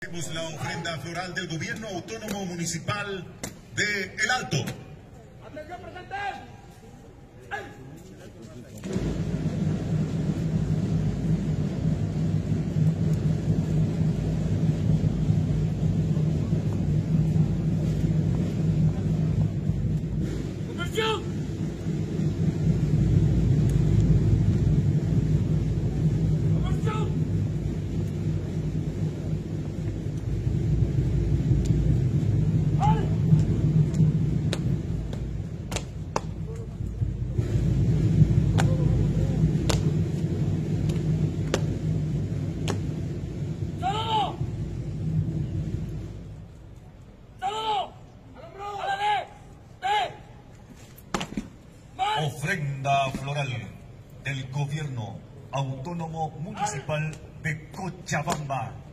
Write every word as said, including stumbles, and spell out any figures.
Ofrecemos la ofrenda floral del Gobierno Autónomo Municipal de El Alto. ¡Atención, presente! ¡Atención! Ofrenda floral del Gobierno Autónomo Municipal de Cochabamba.